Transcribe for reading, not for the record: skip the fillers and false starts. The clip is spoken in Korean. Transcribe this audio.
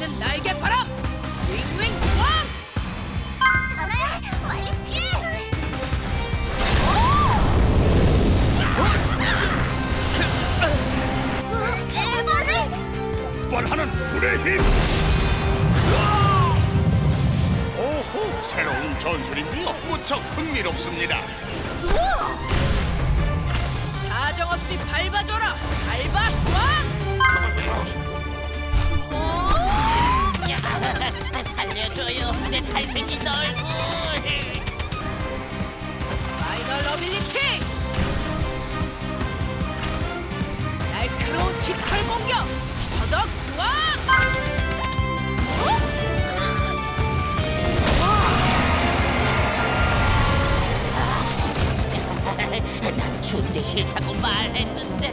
있는 날개 바람! 윙윙 왕! 빨리 피해! 에버를! 폭발하는 불의 힘! 오호, 새로운 전술인데요. 무척 흥미롭습니다. 사정없이 밟아줘라! 밟아 왕! 살려줘요, 내 잘생긴 얼굴. 파이널 어빌리티! 날카로운 깃털 공격! 더덕 수왕! 난 죽기 싫다고 말했는데.